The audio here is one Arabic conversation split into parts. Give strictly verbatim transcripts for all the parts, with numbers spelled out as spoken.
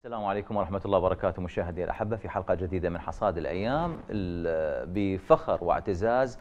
السلام عليكم ورحمة الله وبركاته مشاهدي الأحبة في حلقة جديدة من حصاد الأيام. بفخر واعتزاز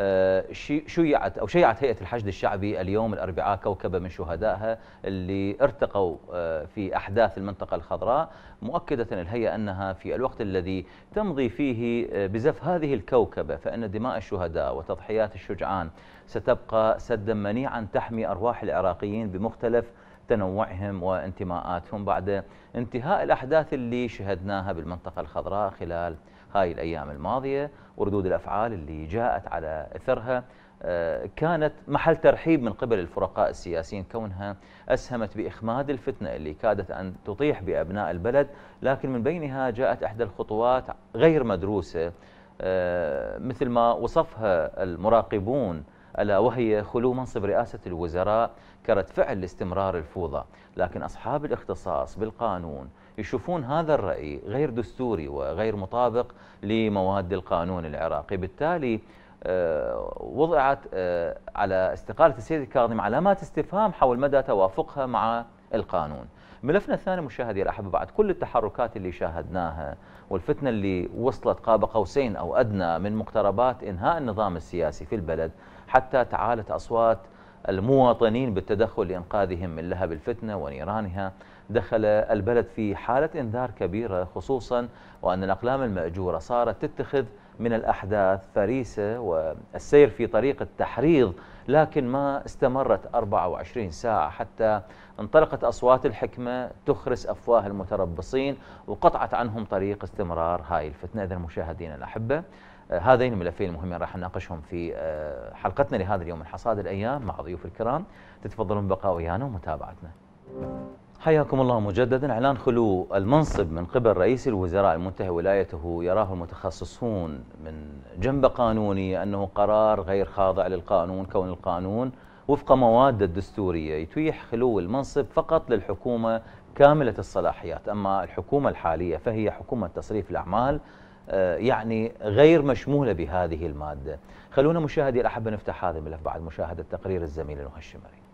شيعت أو شيعت هيئة الحشد الشعبي اليوم الأربعاء كوكبة من شهدائها اللي ارتقوا في أحداث المنطقة الخضراء، مؤكدة الهيئة أنها في الوقت الذي تمضي فيه بزف هذه الكوكبة فإن دماء الشهداء وتضحيات الشجعان ستبقى سدا منيعا تحمي أرواح العراقيين بمختلف تنوعهم وانتماءاتهم بعد انتهاء الأحداث اللي شهدناها بالمنطقة الخضراء خلال هاي الأيام الماضية، وردود الأفعال اللي جاءت على إثرها كانت محل ترحيب من قبل الفرقاء السياسيين، كونها أسهمت بإخماد الفتنة اللي كادت أن تطيح بأبناء البلد، لكن من بينها جاءت إحدى الخطوات غير مدروسة مثل ما وصفها المراقبون، ألا وهي خلو منصب رئاسة الوزراء كرد فعل لاستمرار الفوضى. لكن أصحاب الاختصاص بالقانون يشوفون هذا الرأي غير دستوري وغير مطابق لمواد القانون العراقي، بالتالي وضعت على استقالة السيد الكاظمي علامات استفهام حول مدى توافقها مع القانون. ملفنا الثاني مشاهدي الأحبة، بعد كل التحركات اللي شاهدناها والفتنة اللي وصلت قاب قوسين أو أدنى من مقتربات إنهاء النظام السياسي في البلد، حتى تعالت أصوات المواطنين بالتدخل لإنقاذهم من لهب الفتنة ونيرانها، دخل البلد في حالة إنذار كبيرة، خصوصا وأن الأقلام المأجورة صارت تتخذ من الأحداث فريسة والسير في طريق التحريض، لكن ما استمرت أربعة وعشرين ساعة حتى انطلقت أصوات الحكمة تخرس أفواه المتربصين وقطعت عنهم طريق استمرار هاي الفتنة. إذن مشاهدينا الأحبة، هذين الملفين المهمين راح نناقشهم في حلقتنا لهذا اليوم من حصاد الأيام مع ضيوف الكرام، تتفضلون بقاء ويانا ومتابعتنا. حياكم الله مجددا. إعلان خلو المنصب من قبل رئيس الوزراء المنتهي ولايته يراه المتخصصون من جنب قانوني أنه قرار غير خاضع للقانون، كون القانون وفق مواد الدستورية يتيح خلو المنصب فقط للحكومة كاملة الصلاحيات، أما الحكومة الحالية فهي حكومة تصريف الأعمال يعني غير مشمولة بهذه المادة. خلونا مشاهدي الأحبة نفتح هذا الملف بعد مشاهدة تقرير الزميل نهى الشمري.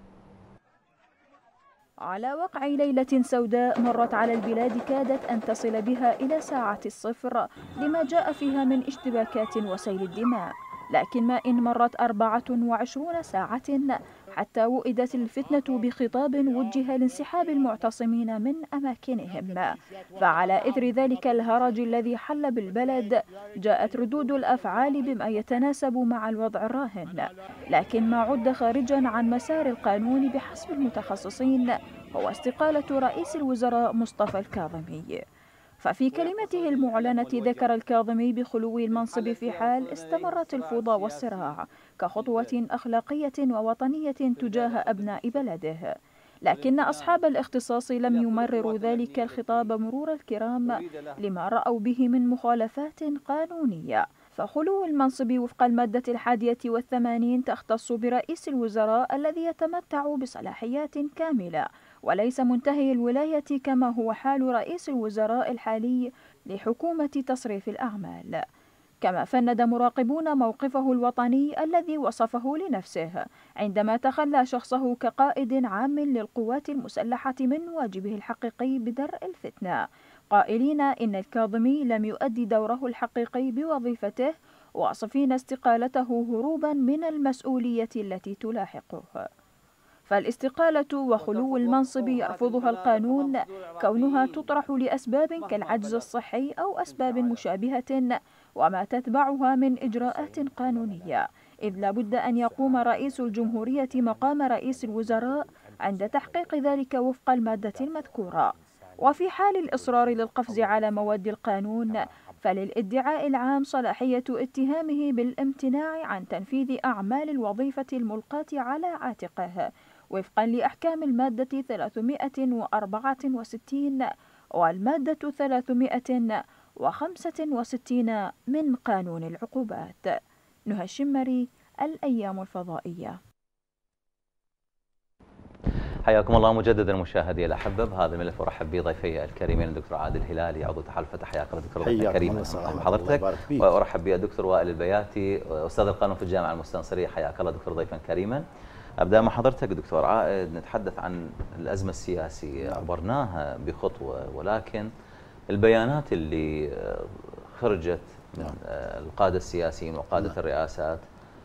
على وقع ليلة سوداء مرت على البلاد كادت أن تصل بها إلى ساعة الصفر لما جاء فيها من اشتباكات وسيل الدماء، لكن ما إن مرت أربعة وعشرون ساعة حتى وئدت الفتنة بخطاب وجه لانسحاب المعتصمين من أماكنهم. فعلى إثر ذلك الهرج الذي حل بالبلد جاءت ردود الأفعال بما يتناسب مع الوضع الراهن، لكن ما عد خارجا عن مسار القانون بحسب المتخصصين هو استقالة رئيس الوزراء مصطفى الكاظمي. ففي كلمته المعلنة ذكر الكاظمي بخلو المنصب في حال استمرت الفوضى والصراع كخطوة أخلاقية ووطنية تجاه أبناء بلده، لكن أصحاب الاختصاص لم يمرروا ذلك الخطاب مرور الكرام لما رأوا به من مخالفات قانونية. فخلو المنصب وفق المادة الحادية والثمانين تختص برئيس الوزراء الذي يتمتع بصلاحيات كاملة وليس منتهي الولاية كما هو حال رئيس الوزراء الحالي لحكومة تصريف الأعمال. كما فند مراقبون موقفه الوطني الذي وصفه لنفسه عندما تخلى شخصه كقائد عام للقوات المسلحة من واجبه الحقيقي بدرء الفتنة، قائلين إن الكاظمي لم يؤدي دوره الحقيقي بوظيفته، واصفين استقالته هروبا من المسؤولية التي تلاحقه. فالاستقالة وخلو المنصب يرفضها القانون كونها تطرح لأسباب كالعجز الصحي أو أسباب مشابهة وما تتبعها من إجراءات قانونية، إذ لا بد أن يقوم رئيس الجمهورية مقام رئيس الوزراء عند تحقيق ذلك وفق المادة المذكورة. وفي حال الإصرار للقفز على مواد القانون فللادعاء العام صلاحية اتهامه بالامتناع عن تنفيذ أعمال الوظيفة الملقاة على عاتقه وفقا لأحكام المادة ثلاثمائة وأربعة وستين والمادة ثلاثمائة وخمسة وستين من قانون العقوبات. نهى الشمري، الأيام الفضائية. حياكم الله مجددا مشاهدي الأحبة بهذا الملف، ورحب بضيفي الكريمين الدكتور عادل هلالي عضو تحالف حياك الله دكتور ضيف كريم حضرتك، وارحب بالدكتور وائل البياتي استاذ القانون في الجامعة المستنصرية، حياك الله دكتور ضيفا كريما. ابدا مع حضرتك دكتور عائد، نتحدث عن الازمه السياسيه، عبرناها بخطوه، ولكن البيانات اللي خرجت من القاده السياسيين وقاده الرئاسات،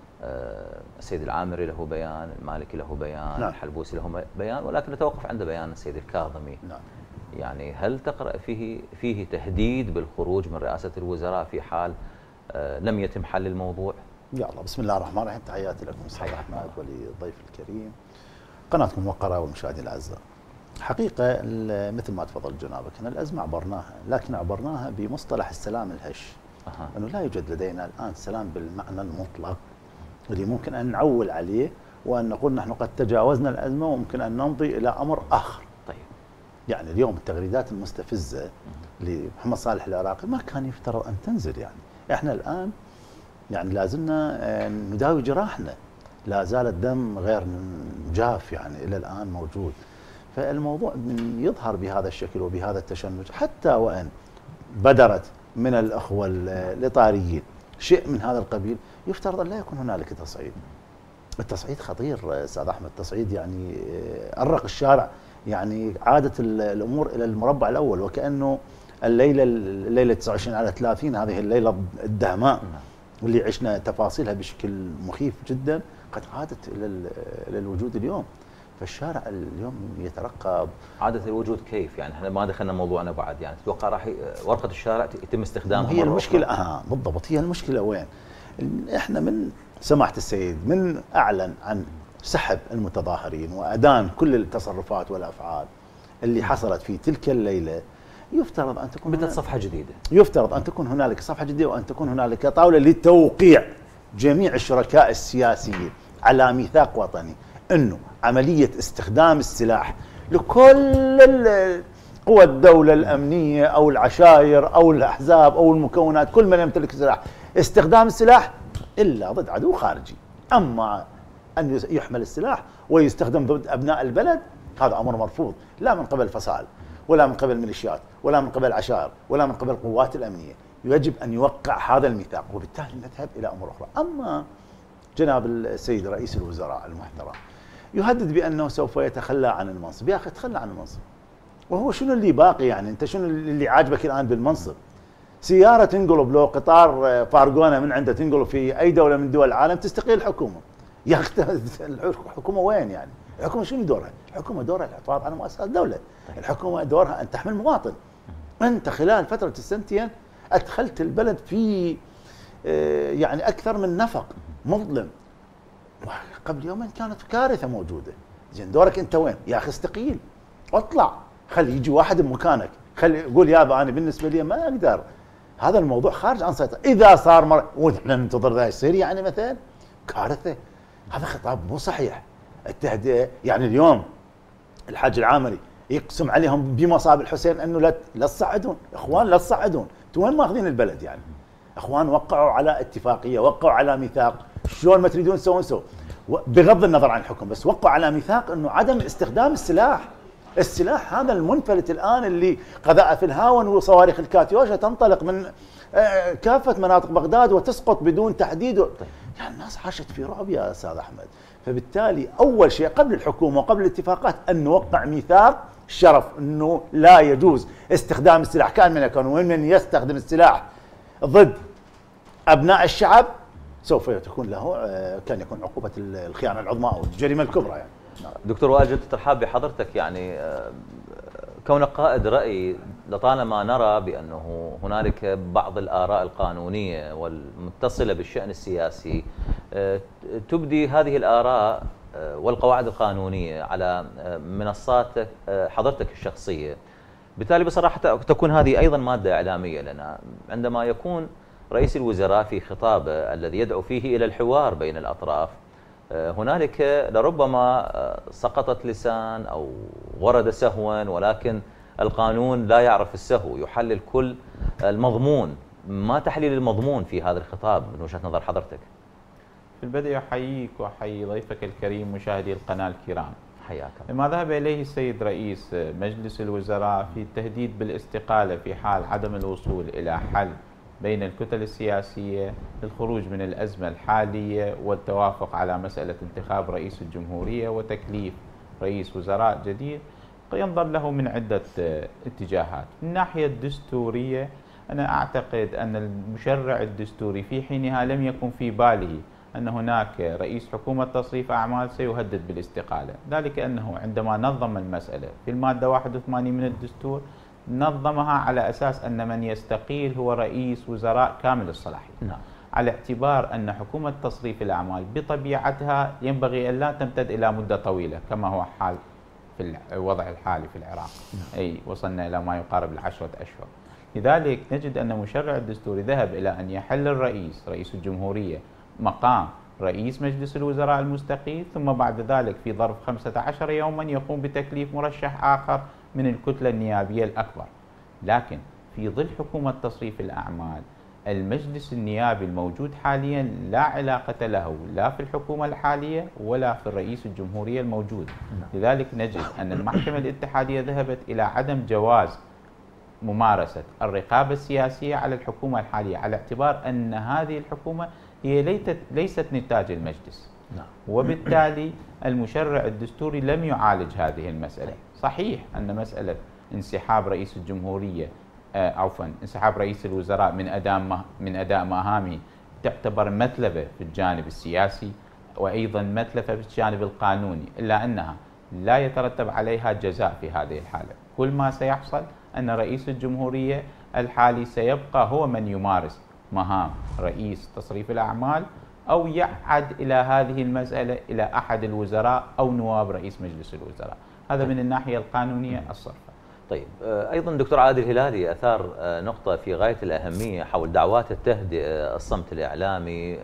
السيد العامري له بيان، المالكي له بيان، نعم. الحلبوسي له بيان، ولكن نتوقف عند بيان السيد الكاظمي. نعم. يعني هل تقرأ فيه فيه تهديد بالخروج من رئاسة الوزراء في حال لم يتم حل الموضوع؟ يا الله، بسم الله الرحمن الرحيم. تحياتي لكم استاذ احمد وللضيف الكريم، قناتكم الموقره والمشاهدين الاعزاء. حقيقه مثل ما تفضل جنابك ان الازمه عبرناها، لكن عبرناها بمصطلح السلام الهش. أه. انه لا يوجد لدينا الان سلام بالمعنى المطلق اللي ممكن ان نعول عليه وان نقول نحن قد تجاوزنا الازمه وممكن ان نمضي الى امر اخر. طيب. يعني اليوم التغريدات المستفزه لمحمد صالح العراقي ما كان يفترض ان تنزل. يعني احنا الان يعني لازلنا نداوي جراحنا، لا زال الدم غير جاف يعني الى الان موجود. فالموضوع من يظهر بهذا الشكل وبهذا التشنج، حتى وان بدرت من الاخوه الاطاريين شيء من هذا القبيل، يفترض ان لا يكون هنالك تصعيد. التصعيد خطير استاذ احمد، التصعيد يعني أرق الشارع، يعني عادت الامور الى المربع الاول، وكانه الليله الليله تسعة وعشرين على ثلاثين، هذه الليله الدهماء واللي عشنا تفاصيلها بشكل مخيف جدا قد عادت الى الى الوجود اليوم. فالشارع اليوم يترقب. عادت الوجود كيف؟ يعني احنا ما دخلنا موضوعنا بعد، يعني تتوقع راح ورقه الشارع يتم استخدامها؟ هي المشكله اه بالضبط، هي المشكله وين؟ احنا من سماحه السيد من اعلن عن سحب المتظاهرين وادان كل التصرفات والافعال اللي حصلت في تلك الليله، يفترض ان تكون بدت صفحه جديده. يفترض ان تكون هنالك صفحه جديده، وان تكون هنالك طاوله لتوقيع جميع الشركاء السياسيين على ميثاق وطني انه عمليه استخدام السلاح لكل قوى الدوله الامنيه او العشائر او الاحزاب او المكونات، كل من يمتلك سلاح، استخدام السلاح الا ضد عدو خارجي. اما ان يحمل السلاح ويستخدم ضد ابناء البلد، هذا امر مرفوض، لا من قبل الفصائل ولا من قبل الميليشيات ولا من قبل العشائر ولا من قبل القوات الامنيه. يجب ان يوقع هذا الميثاق، وبالتالي نذهب الى امور اخرى. اما جناب السيد رئيس الوزراء المحترم يهدد بانه سوف يتخلى عن المنصب. يا اخي تخلى عن المنصب، وهو شنو اللي باقي؟ يعني انت شنو اللي عاجبك الان بالمنصب؟ سياره تنقلب، لو قطار فارغونه من عنده تنقلب في اي دوله من دول العالم تستقيل الحكومه. يا اخي الحكومه وين يعني؟ الحكومه شنو دورها؟ الحكومه دورها الحفاظ على مؤسسات الدوله. الحكومه دورها ان تحمي المواطن. انت خلال فتره السنتين ادخلت البلد في يعني اكثر من نفق مظلم. قبل يومين كانت كارثه موجوده. زين دورك انت وين؟ يا اخي استقيل واطلع، خلي يجي واحد بمكانك، خلي يقول يابا انا بالنسبه لي ما اقدر، هذا الموضوع خارج عن سيطره. اذا صار مر ونحن ننتظر ذا يصير يعني مثلا كارثه. هذا خطاب مو صحيح. التهدئه يعني اليوم الحاج العامري يقسم عليهم بمصاب الحسين انه لا لا تصعدون، اخوان لا تصعدون، انتم وين ماخذين البلد يعني؟ اخوان وقعوا على اتفاقيه، وقعوا على ميثاق، شلون ما تريدون تسوون سو، بغض النظر عن الحكم، بس وقعوا على ميثاق انه عدم استخدام السلاح. السلاح هذا المنفلت الان اللي قذائف الهاون وصواريخ الكاتيوشا تنطلق من كافه مناطق بغداد وتسقط بدون تحديد. يعني الناس عاشت في رعب يا استاذ احمد. فبالتالي اول شيء قبل الحكومه وقبل الاتفاقات ان نوقع ميثاق شرف انه لا يجوز استخدام السلاح كان من يكون، ومن يستخدم السلاح ضد ابناء الشعب سوف تكون له كان يكون عقوبه الخيانه العظمى او الجريمه الكبرى يعني. دكتور وائل، جد ترحاب بحضرتك. يعني كونك قائد رأي، لطالما نرى بأنه هنالك بعض الآراء القانونية والمتصلة بالشأن السياسي تبدي هذه الآراء والقواعد القانونية على منصات حضرتك الشخصية. بالتالي بصراحة تكون هذه أيضا مادة إعلامية لنا عندما يكون رئيس الوزراء في خطابه الذي يدعو فيه إلى الحوار بين الأطراف، هنالك لربما سقطت لسان أو ورد سهوا، ولكن القانون لا يعرف السهو، يحلل كل المضمون. ما تحليل المضمون في هذا الخطاب من وجهة نظر حضرتك؟ في البدء أحييك وأحيي ضيفك الكريم مشاهدي القناة الكرام. حياك. ما ذهب إليه السيد رئيس مجلس الوزراء في التهديد بالاستقالة في حال عدم الوصول إلى حل بين الكتل السياسية للخروج من الأزمة الحالية والتوافق على مسألة انتخاب رئيس الجمهورية وتكليف رئيس وزراء جديد ينظر له من عدة اتجاهات. من الناحية الدستورية أنا أعتقد أن المشرع الدستوري في حينها لم يكن في باله أن هناك رئيس حكومة تصريف أعمال سيهدد بالاستقالة، ذلك أنه عندما نظم المسألة في المادة واحد وثمانين من الدستور نظمها على أساس أن من يستقيل هو رئيس وزراء كامل الصلاحية، نعم. على اعتبار أن حكومة تصريف الأعمال بطبيعتها ينبغي أن لا تمتد إلى مدة طويلة كما هو حال في الوضع الحالي في العراق، نعم. أي وصلنا إلى ما يقارب العشرة أشهر. لذلك نجد أن مشرع الدستوري ذهب إلى أن يحل الرئيس رئيس الجمهورية مقام رئيس مجلس الوزراء المستقيل، ثم بعد ذلك في ظرف خمسة عشر يوما يقوم بتكليف مرشح آخر من الكتلة النيابية الأكبر. لكن في ظل حكومة تصريف الأعمال المجلس النيابي الموجود حاليا لا علاقة له لا في الحكومة الحالية ولا في الرئيس الجمهورية الموجود. لذلك نجد أن المحكمة الاتحادية ذهبت إلى عدم جواز ممارسة الرقابة السياسية على الحكومة الحالية، على اعتبار أن هذه الحكومة هي ليست ليست نتاج المجلس. نعم. وبالتالي المشرع الدستوري لم يعالج هذه المسألة. صحيح أن مسألة انسحاب رئيس الجمهورية آه عفوا انسحاب رئيس الوزراء من أداء من أداء مهامه تعتبر مثلبة في الجانب السياسي وأيضا مثلبة في الجانب القانوني، إلا أنها لا يترتب عليها جزاء في هذه الحالة. كل ما سيحصل أن رئيس الجمهورية الحالي سيبقى هو من يمارس مهام رئيس تصريف الأعمال أو يعد إلى هذه المسألة إلى أحد الوزراء أو نواب رئيس مجلس الوزراء. هذا من الناحية القانونية الصرفة. طيب أيضا دكتور عادل الهلالي أثار نقطة في غاية الأهمية حول دعوات التهدئة، الصمت الإعلامي،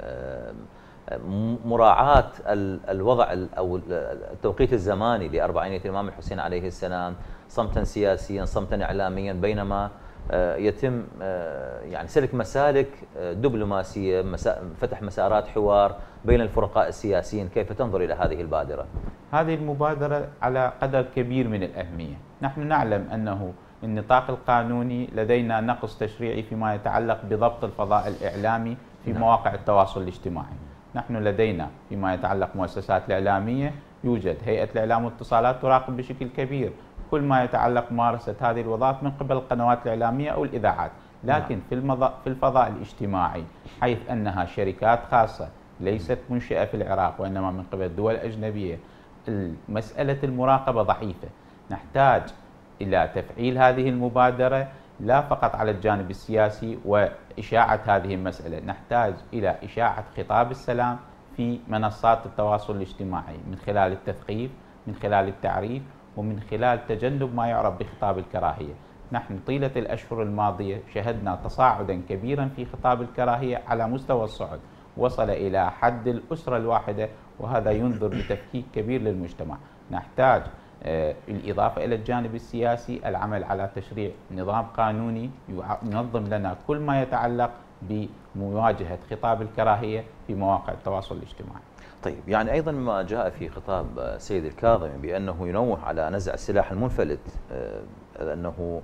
مراعاة الوضع أو التوقيت الزماني لأربعينية الإمام الحسين عليه السلام، صمتا سياسيا صمتا إعلاميا، بينما يتم يعني سلك مسالك دبلوماسية، فتح مسارات حوار بين الفرقاء السياسيين. كيف تنظر إلى هذه البادرة؟ هذه المبادرة على قدر كبير من الأهمية. نحن نعلم أنه النطاق القانوني لدينا نقص تشريعي فيما يتعلق بضبط الفضاء الإعلامي في نعم. مواقع التواصل الاجتماعي. نحن لدينا فيما يتعلق مؤسسات الإعلامية يوجد هيئة الإعلام والاتصالات تراقب بشكل كبير كل ما يتعلق ممارسة هذه الوظائف من قبل القنوات الإعلامية أو الإذاعات، لكن في في الفضاء الاجتماعي حيث أنها شركات خاصة ليست منشئة في العراق وإنما من قبل دول أجنبية، مسألة المراقبة ضعيفة. نحتاج إلى تفعيل هذه المبادرة لا فقط على الجانب السياسي وإشاعة هذه المسألة، نحتاج إلى إشاعة خطاب السلام في منصات التواصل الاجتماعي من خلال التثقيف، من خلال التعريف، ومن خلال تجنب ما يعرف بخطاب الكراهية. نحن طيلة الأشهر الماضية شهدنا تصاعدا كبيرا في خطاب الكراهية على مستوى الصعد، وصل إلى حد الأسرة الواحدة، وهذا ينذر بتفكيك كبير للمجتمع. نحتاج بالإضافة إلى الجانب السياسي العمل على تشريع نظام قانوني ينظم لنا كل ما يتعلق بمواجهة خطاب الكراهية في مواقع التواصل الاجتماعي. طيب يعني أيضا ما جاء في خطاب السيد الكاظمي بأنه ينوه على نزع السلاح المنفلت، أنه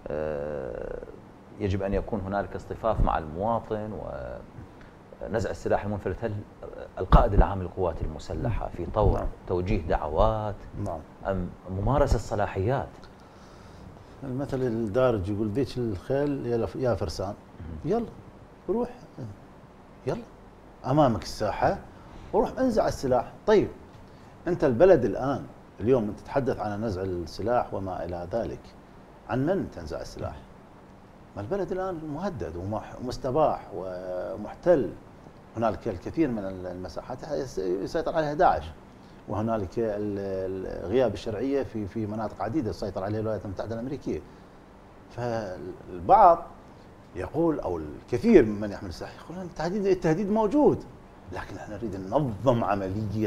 يجب أن يكون هنالك اصطفاف مع المواطن ونزع السلاح المنفلت. هل القائد العام للقوات المسلحة في طور نعم. توجيه دعوات نعم. أم ممارسة الصلاحيات؟ المثل الدارج يقول ذيك الخيل يا فرسان يلا روح يلا أمامك الساحة وروح انزع السلاح. طيب أنت البلد الآن اليوم أنت تتحدث عن نزع السلاح وما إلى ذلك، عن من تنزع السلاح؟ ما البلد الآن مهدد ومستباح ومحتل، هنالك الكثير من المساحات يسيطر عليها داعش، وهنالك غياب الشرعية في في مناطق عديدة تسيطر عليها الولايات المتحدة الأمريكية. فالبعض يقول أو الكثير من يحمل السلاح يقولون التهديد التهديد موجود، لكن احنا نريد ننظم عملية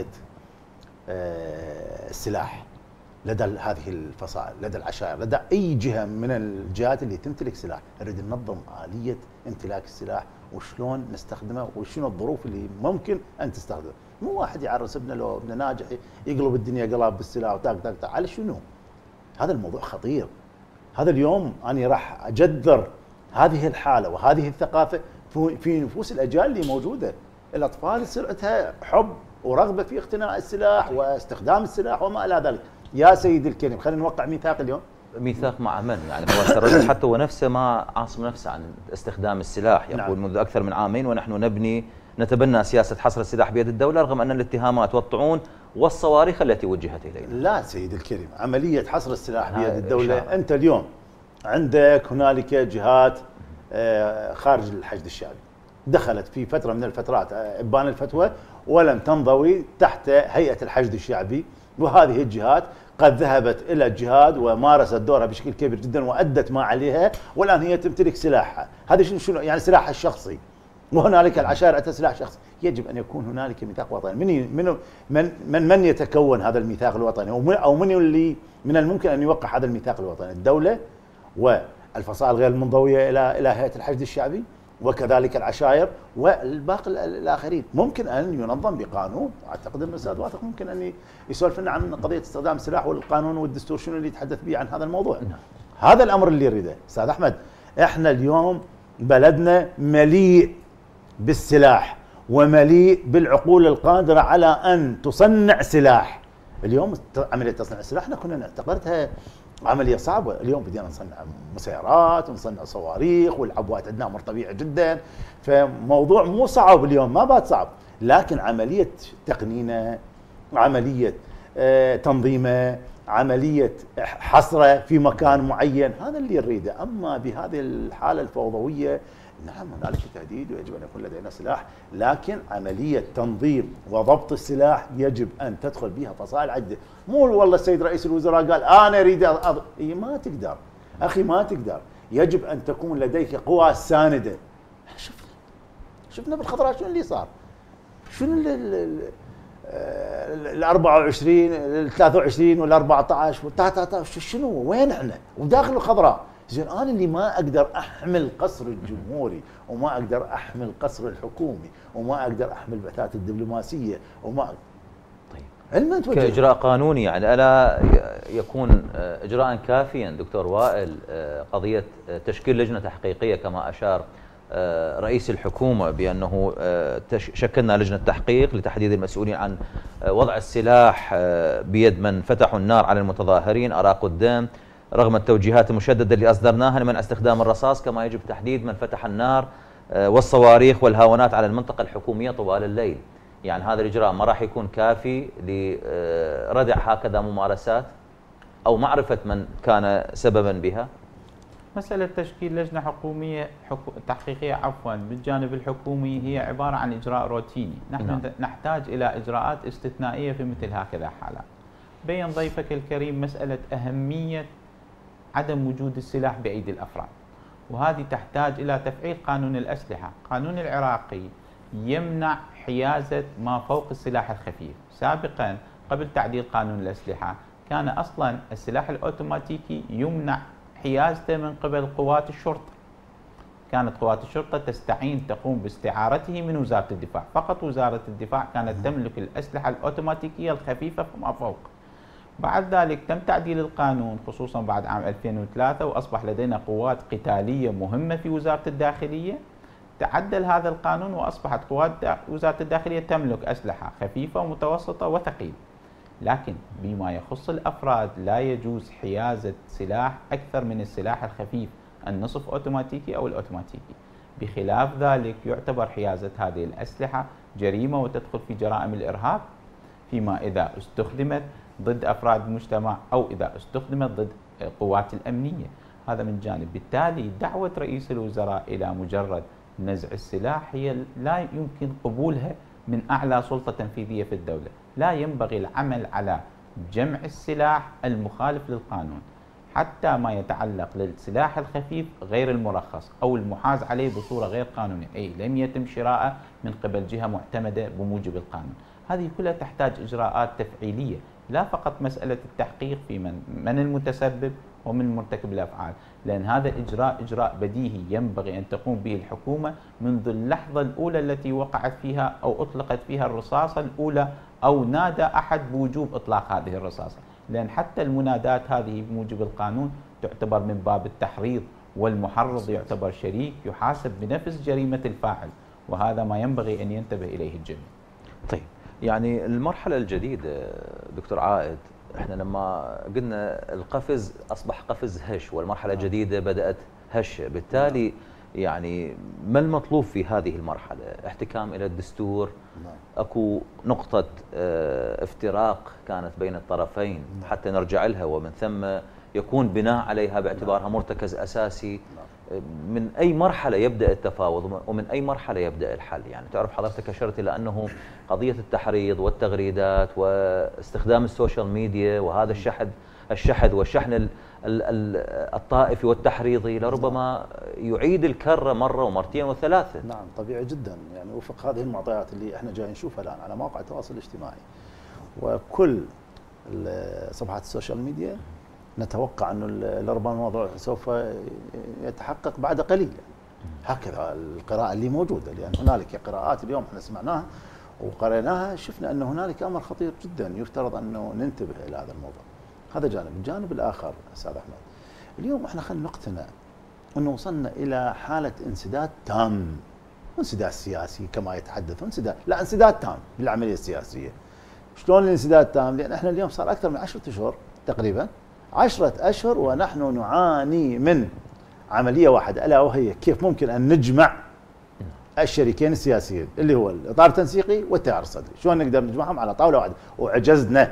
السلاح لدى هذه الفصائل، لدى العشائر، لدى أي جهة من الجهات اللي تمتلك سلاح، نريد ننظم آلية امتلاك السلاح وشلون نستخدمه وشنو الظروف اللي ممكن أن تستخدمه. مو واحد يعرس ابنه لو ابنه ناجح يقلب الدنيا قلاب بالسلاح وتاك تاك تاك، على شنو؟ هذا الموضوع خطير. هذا اليوم أنا راح أجذر هذه الحاله وهذه الثقافه في نفوس الاجيال اللي موجوده. الاطفال يصير عندها حب ورغبه في اقتناء السلاح واستخدام السلاح وما الى ذلك. يا سيدي الكريم خلينا نوقع ميثاق اليوم. ميثاق مع من؟ يعني هو الرجل حتى هو نفسه ما عاصم نفسه عن استخدام السلاح، يقول نعم. منذ اكثر من عامين ونحن نبني نتبنى سياسه حصر السلاح بيد الدوله رغم ان الاتهامات والطعون والصواريخ التي وجهت الينا. لا سيدي الكريم، عمليه حصر السلاح بيد الدوله إشارة. انت اليوم عندك هنالك جهات خارج الحشد الشعبي دخلت في فتره من الفترات ابان الفتوى ولم تنضوي تحت هيئه الحشد الشعبي، وهذه الجهات قد ذهبت الى الجهاد ومارست دورها بشكل كبير جدا وادت ما عليها، والان هي تمتلك سلاحها، هذا شنو يعني سلاحها الشخصي، وهنالك العشائر اتى سلاح شخصي، يجب ان يكون هنالك ميثاق وطني. من من من من, من يتكون هذا الميثاق الوطني او من, أو من اللي من الممكن ان يوقع هذا الميثاق الوطني؟ الدوله والفصائل غير المنضويه الى الى هيئه الحشد الشعبي وكذلك العشائر والباقي الاخرين. ممكن ان ينظم بقانون، اعتقد ان الاستاذ واثق ممكن ان يسولف لنا عن قضيه استخدام السلاح والقانون والدستور شنو اللي يتحدث به عن هذا الموضوع. نعم. هذا الامر اللي يريده استاذ احمد. احنا اليوم بلدنا مليء بالسلاح ومليء بالعقول القادره على ان تصنع سلاح. اليوم عمليه تصنيع السلاح احنا كنا نعتبرها عمليه صعبه، اليوم بدينا نصنع مسيرات ونصنع صواريخ والعبوات عندنا امر طبيعي جدا، فموضوع مو صعب اليوم، ما بات صعب، لكن عمليه تقنينه، عمليه آه تنظيمه، عمليه حصره في مكان معين، هذا اللي نريده. اما بهذه الحاله الفوضويه نعم هنالك تهديد ويجب ان يكون لدينا سلاح، لكن عمليه تنظيم وضبط السلاح يجب ان تدخل بها فصائل عده، مو والله السيد رئيس الوزراء قال انا اريد أض... إيه ما تقدر اخي، ما تقدر، يجب ان تكون لديك قوى سانده. شفنا شفنا بالخضراء شنو اللي صار، شنو ال ال أربعة وعشرين ال ثلاثة وعشرين وال أربعة عشر شنو وين احنا وداخل الخضراء. زين انا اللي ما اقدر احمل قصر الجمهوري وما اقدر احمل قصر الحكومي وما اقدر احمل بعثات الدبلوماسيه وما طيب علما كاجراء قانوني يعني الا يكون اجراء كافيا دكتور وائل قضيه تشكيل لجنه تحقيقيه كما اشار رئيس الحكومه بانه شكلنا لجنه تحقيق لتحديد المسؤولين عن وضع السلاح بيد من فتحوا النار على المتظاهرين اراقوا الدم رغم التوجيهات المشددة اللي أصدرناها لمنع استخدام الرصاص، كما يجب تحديد من فتح النار والصواريخ والهاونات على المنطقة الحكومية طوال الليل. يعني هذا الإجراء ما راح يكون كافي لردع هكذا ممارسات أو معرفة من كان سببا بها؟ مسألة تشكيل لجنة حكومية حكو تحقيقية عفوا بالجانب الحكومي هي عبارة عن إجراء روتيني، نحن نعم. نحتاج إلى إجراءات استثنائية في مثل هكذا حالات. بين ضيفك الكريم مسألة أهمية عدم وجود السلاح بأيدي الأفراد، وهذه تحتاج إلى تفعيل قانون الأسلحة. قانون العراقي يمنع حيازة ما فوق السلاح الخفيف. سابقا قبل تعديل قانون الأسلحة كان أصلا السلاح الأوتوماتيكي يمنع حيازته من قبل قوات الشرطة، كانت قوات الشرطة تستعين تقوم باستعارته من وزارة الدفاع، فقط وزارة الدفاع كانت تملك الأسلحة الأوتوماتيكية الخفيفة فما فوق. بعد ذلك تم تعديل القانون خصوصا بعد عام ألفين وثلاثة وأصبح لدينا قوات قتالية مهمة في وزارة الداخلية. تعدل هذا القانون وأصبحت قوات وزارة الداخلية تملك أسلحة خفيفة ومتوسطة وثقيلة، لكن بما يخص الأفراد لا يجوز حيازة سلاح أكثر من السلاح الخفيف النصف أوتوماتيكي أو الأوتوماتيكي. بخلاف ذلك يعتبر حيازة هذه الأسلحة جريمة وتدخل في جرائم الإرهاب، فيما إذا استخدمت ضد أفراد المجتمع أو إذا استخدمت ضد قوات الأمنية. هذا من جانب. بالتالي دعوة رئيس الوزراء إلى مجرد نزع السلاح هي لا يمكن قبولها من أعلى سلطة تنفيذية في الدولة. لا ينبغي العمل على جمع السلاح المخالف للقانون، حتى ما يتعلق للسلاح الخفيف غير المرخص أو المحاز عليه بصورة غير قانونية، أي لم يتم شراءه من قبل جهة معتمدة بموجب القانون. هذه كلها تحتاج إجراءات تفعيلية، لا فقط مسألة التحقيق في من من المتسبب ومن مرتكب الأفعال، لأن هذا إجراء إجراء بديهي ينبغي أن تقوم به الحكومة منذ اللحظة الأولى التي وقعت فيها أو أطلقت فيها الرصاصة الأولى أو نادى أحد بوجوب إطلاق هذه الرصاصة، لأن حتى المنادات هذه بموجب القانون تعتبر من باب التحريض والمحرض يعتبر شريك يحاسب بنفس جريمة الفاعل، وهذا ما ينبغي أن ينتبه إليه الجميع. طيب، يعني المرحلة الجديدة دكتور عائد، احنا لما قلنا القفز أصبح قفز هش، والمرحلة الجديدة بدأت هش، بالتالي يعني ما المطلوب في هذه المرحلة؟ احتكام إلى الدستور؟ أكو نقطة اه افتراق كانت بين الطرفين حتى نرجع لها، ومن ثم يكون بناء عليها باعتبارها مرتكز أساسي. من أي مرحلة يبدأ التفاوض ومن أي مرحلة يبدأ الحل؟ يعني تعرف حضرتك أشرت إلى أنه قضية التحريض والتغريدات واستخدام السوشيال ميديا وهذا الشحذ الشحذ والشحن ال ال ال الطائفي والتحريضي لربما يعيد الكرة مرة ومرتين وثلاثة. نعم طبيعي جدا، يعني وفق هذه المعطيات اللي احنا جايين نشوفها الآن على مواقع التواصل الاجتماعي وكل صفحات السوشيال ميديا، نتوقع أنه لربما الموضوع سوف يتحقق بعد قليل. هكذا القراءة اللي موجودة، لأن هنالك قراءات اليوم احنا سمعناها وقرأناها، شفنا أن هنالك أمر خطير جدا يفترض أنه ننتبه إلى هذا الموضوع. هذا جانب. الجانب الآخر أستاذ أحمد، اليوم احنا خلينا نقتنع أنه وصلنا إلى حالة انسداد تام، انسداد سياسي كما يتحدث، انسداد لا انسداد تام بالعملية السياسية. شلون الانسداد تام؟ لأن احنا اليوم صار أكثر من عشرة أشهر تقريبا، عشرة أشهر ونحن نعاني من عملية واحدة، ألا وهي كيف ممكن أن نجمع الشريكين السياسيين اللي هو الإطار التنسيقي والتيار الصدري، شلون نقدر نجمعهم على طاولة واحدة، وعجزنا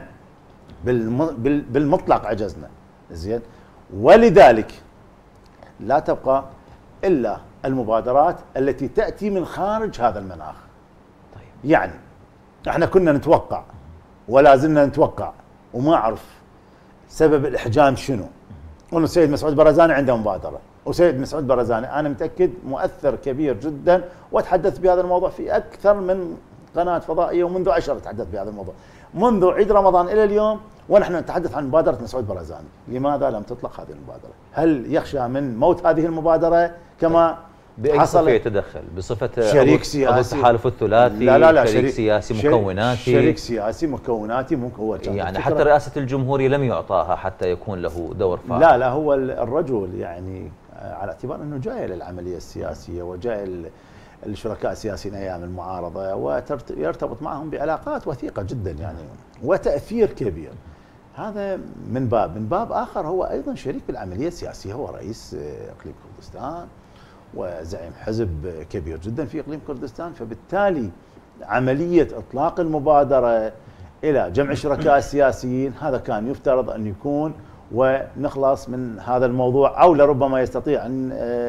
بالمطلق، عجزنا. زين، ولذلك لا تبقى إلا المبادرات التي تأتي من خارج هذا المناخ. طيب. يعني احنا كنا نتوقع ولا زلنا نتوقع وما أعرف سبب الإحجام شنو، وأنه السيد مسعود برزاني عنده مبادرة، وسيد مسعود برزاني أنا متأكد مؤثر كبير جدا، وأتحدث بهذا الموضوع في أكثر من قناة فضائية، ومنذ أشهر أتحدث بهذا الموضوع، منذ عيد رمضان إلى اليوم ونحن نتحدث عن مبادرة مسعود برزاني. لماذا لم تطلق هذه المبادرة؟ هل يخشى من موت هذه المبادرة كما بأي صفة يتدخل؟ بصفة شريك سياسي، التحالف الثلاثي؟ لا لا لا شريك شريك سياسي شريك مكوناتي؟ شريك سياسي مكوناتي ممكن هو يعني حتى رئاسة الجمهورية لم يعطاها حتى يكون له دور فاعل. لا لا هو الرجل يعني على اعتبار أنه جاي للعملية السياسية وجاي الشركاء السياسيين أيام المعارضة ويرتبط معهم بعلاقات وثيقة جدا يعني وتأثير كبير. هذا من باب، من باب آخر هو أيضا شريك بالعملية السياسية، هو رئيس إقليم كردستان وزعيم حزب كبير جدا في إقليم كردستان، فبالتالي عملية إطلاق المبادرة إلى جمع الشركاء السياسيين هذا كان يفترض أن يكون ونخلص من هذا الموضوع، أو لربما يستطيع أن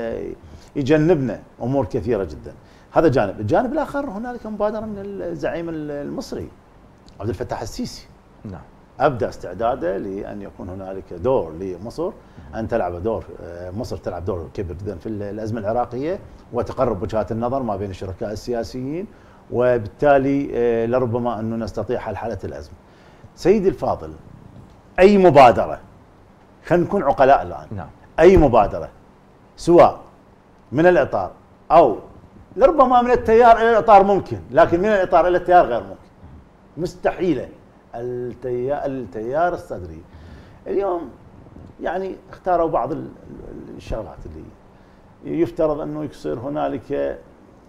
يجنبنا أمور كثيرة جدا. هذا جانب. الجانب الآخر هنالك مبادرة من الزعيم المصري عبد الفتاح السيسي. نعم. أبدأ استعداده لأن يكون هنالك دور لمصر، أن تلعب دور، مصر تلعب دور كبير جدا في الأزمة العراقية وتقرب وجهات النظر ما بين الشركاء السياسيين، وبالتالي لربما أنه نستطيع حل حالة الأزمة. سيدي الفاضل، أي مبادرة، خلينا نكون عقلاء الآن. نعم. أي مبادرة سواء من الإطار أو لربما من التيار إلى الإطار ممكن، لكن من الإطار إلى التيار غير ممكن، مستحيلة. التيار, التيار الصدري اليوم يعني اختاروا بعض الشغلات اللي يفترض أنه يصير هنالك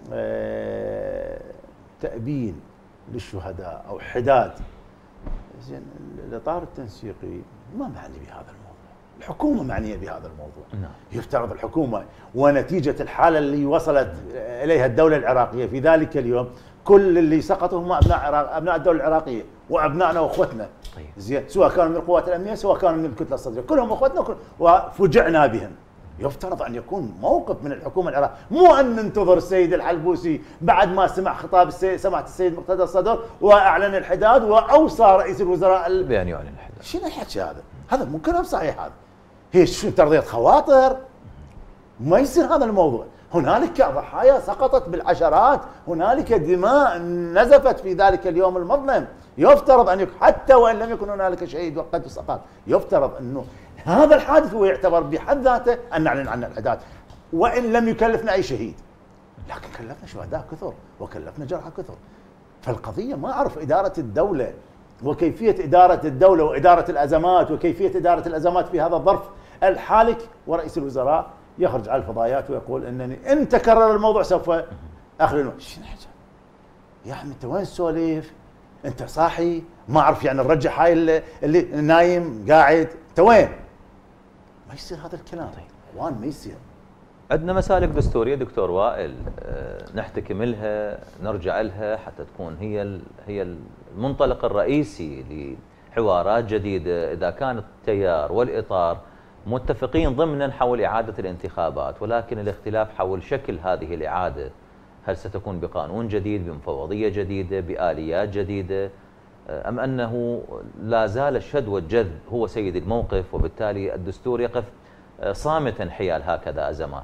تأبين للشهداء أو حداد. زين، الإطار التنسيقي ما معني بهذا الموضوع، الحكومة معنية بهذا الموضوع. نعم. يفترض الحكومة ونتيجة الحالة اللي وصلت إليها الدولة العراقية في ذلك اليوم، كل اللي سقطوا هم أبناء عراق، أبناء الدولة العراقية وأبنائنا وأخوتنا. طيب. زين، سواء كانوا من القوات الأمنية سواء كانوا من الكتلة الصدرية، كلهم أخوتنا وكل... وفجعنا بهم. يفترض أن يكون موقف من الحكومة العراقية، مو أن ننتظر السيد الحلبوسي بعد ما سمع خطاب السيد سمعت السيد مقتدى الصدر وأعلن الحداد وأوصى رئيس الوزراء ال... بأن يعلن الحداد. شنو الحكي هذا؟ هذا مو كلام صحيح. هذا هي شو ترضية خواطر؟ ما يصير هذا الموضوع. هنالك ضحايا سقطت بالعشرات، هنالك دماء نزفت في ذلك اليوم المظلم. يفترض أن يكون حتى وإن لم يكن هنالك شهيد وقد سقط، يفترض أنه هذا الحادث هو يعتبر بحد ذاته أن نعلن عن الحداد، وإن لم يكلفنا أي شهيد، لكن كلفنا شهداء كثر وكلفنا جرحى كثر. فالقضية ما أعرف إدارة الدولة وكيفية إدارة الدولة وإدارة الأزمات وكيفية إدارة الأزمات في هذا الظرف الحالك، ورئيس الوزراء يخرج على الفضائيات ويقول انني ان تكرر الموضوع سوف اخلي. شنو الحكي؟ يا عمي انت وين السواليف؟ انت صاحي؟ ما اعرف يعني نرجع هاي اللي, اللي نايم قاعد، انت وين؟ ما يصير هذا الكلام اخوان، ما يصير. عندنا مسالك دستوريه دكتور وائل نحتكم لها، نرجع لها حتى تكون هي هي المنطلق الرئيسي لحوارات جديده. اذا كان التيار والاطار متفقين ضمنا حول اعاده الانتخابات، ولكن الاختلاف حول شكل هذه الاعاده، هل ستكون بقانون جديد، بمفوضيه جديده، باليات جديده، ام انه لا زال الشد والجذب هو سيد الموقف، وبالتالي الدستور يقف صامتا حيال هكذا ازمات؟